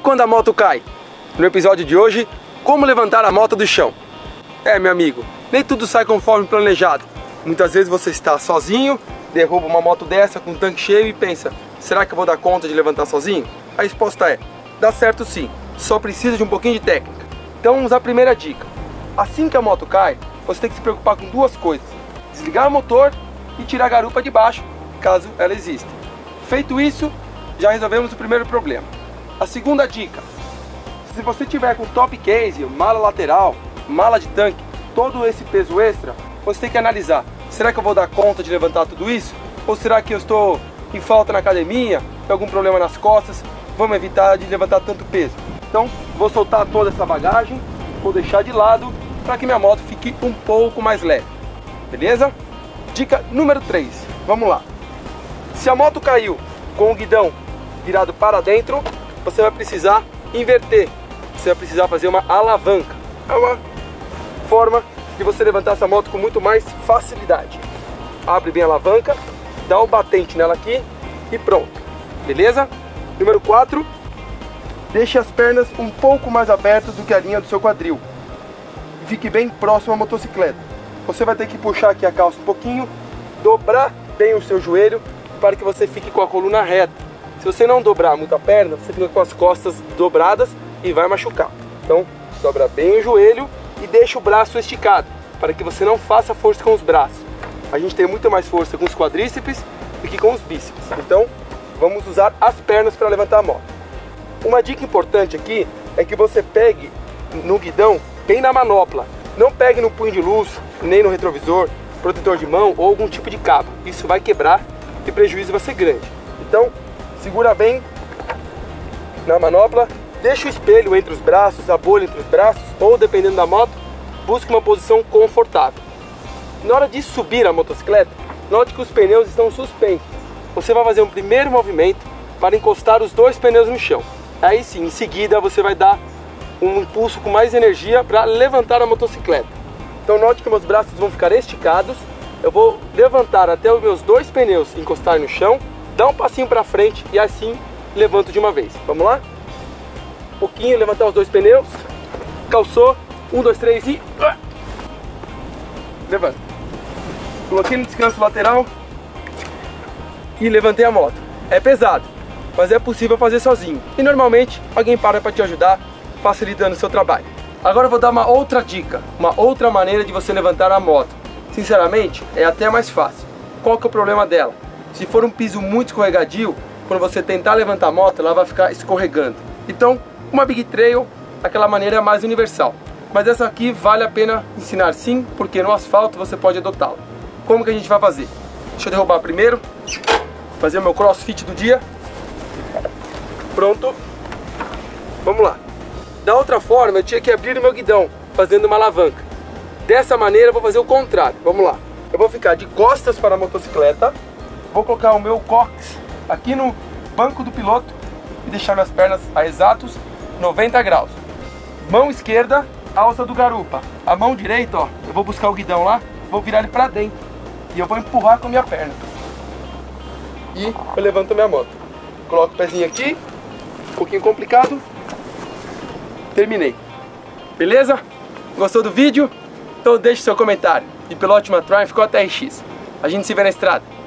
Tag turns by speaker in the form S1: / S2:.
S1: quando a moto cai? No episódio de hoje, como levantar a moto do chão. Meu amigo, nem tudo sai conforme planejado. Muitas vezes você está sozinho, derruba uma moto dessa com um tanque cheio e pensa: será que eu vou dar conta de levantar sozinho? A resposta é: dá certo sim, só precisa de um pouquinho de técnica. Então vamos à primeira dica. Assim que a moto cai, você tem que se preocupar com duas coisas: desligar o motor e tirar a garupa de baixo, caso ela exista. Feito isso, já resolvemos o primeiro problema. A segunda dica: se você tiver com top case, mala lateral, mala de tanque, todo esse peso extra, você tem que analisar: será que eu vou dar conta de levantar tudo isso? Ou será que eu estou em falta na academia, tem algum problema nas costas? Vamos evitar de levantar tanto peso. Então vou soltar toda essa bagagem, vou deixar de lado para que minha moto fique um pouco mais leve. Beleza? Dica número 3, vamos lá. Se a moto caiu com o guidão virado para dentro, você vai precisar inverter. Você vai precisar fazer uma alavanca. É uma forma de você levantar essa moto com muito mais facilidade. Abre bem a alavanca, dá um batente nela aqui e pronto. Beleza? Número 4, deixe as pernas um pouco mais abertas do que a linha do seu quadril. Fique bem próximo à motocicleta. Você vai ter que puxar aqui a calça um pouquinho, dobrar bem o seu joelho para que você fique com a coluna reta. Se você não dobrar muito a perna, você fica com as costas dobradas e vai machucar. Então, dobra bem o joelho e deixa o braço esticado, para que você não faça força com os braços. A gente tem muito mais força com os quadríceps do que com os bíceps. Então, vamos usar as pernas para levantar a moto. Uma dica importante aqui é que você pegue no guidão bem na manopla. Não pegue no punho de luz, nem no retrovisor, protetor de mão ou algum tipo de cabo. Isso vai quebrar e o prejuízo vai ser grande. Então, segura bem na manopla, deixa o espelho entre os braços, a bolha entre os braços, ou dependendo da moto, busque uma posição confortável. Na hora de subir a motocicleta, note que os pneus estão suspensos. Você vai fazer um primeiro movimento para encostar os dois pneus no chão. Aí sim, em seguida você vai dar um impulso com mais energia para levantar a motocicleta. Então note que meus braços vão ficar esticados. Eu vou levantar até os meus dois pneus encostarem no chão, dar um passinho para frente e assim levanto de uma vez. Vamos lá? Um pouquinho, levantar os dois pneus. Calçou. 1, 2, 3 e... levanta. Coloquei no descanso lateral e levantei a moto. É pesado, mas é possível fazer sozinho. E normalmente alguém para te ajudar, facilitando o seu trabalho. Agora eu vou dar uma outra dica, uma outra maneira de você levantar a moto. Sinceramente, é até mais fácil. Qual que é o problema dela? Se for um piso muito escorregadio, quando você tentar levantar a moto, ela vai ficar escorregando. Então, uma Big Trail, aquela maneira é mais universal. Mas essa aqui vale a pena ensinar sim, porque no asfalto você pode adotá-la. Como que a gente vai fazer? Deixa eu derrubar primeiro, fazer o meu crossfit do dia. Pronto. Vamos lá. Da outra forma, eu tinha que abrir o meu guidão, fazendo uma alavanca. Dessa maneira, eu vou fazer o contrário. Vamos lá. Eu vou ficar de costas para a motocicleta, vou colocar o meu cóccix aqui no banco do piloto e deixar minhas pernas a exatos 90 graus. Mão esquerda, alça do garupa. A mão direita, ó, eu vou buscar o guidão lá, vou virar ele para dentro e eu vou empurrar com a minha perna. E eu levanto a minha moto. Coloco o pezinho aqui, um pouquinho complicado. Terminei. Beleza? Gostou do vídeo? Então deixe seu comentário e pilote uma Triumph Cota RX. A gente se vê na estrada.